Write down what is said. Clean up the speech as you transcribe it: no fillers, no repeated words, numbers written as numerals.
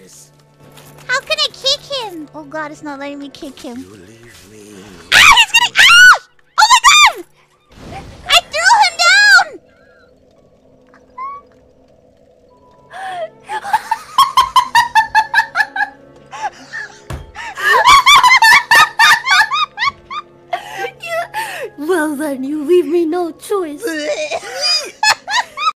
this. How can I kick him? Oh god, it's not letting me kick him. You leave me. Ah! He's gonna. Ah! Oh my god! I threw him Well then, you leave me no choice. down!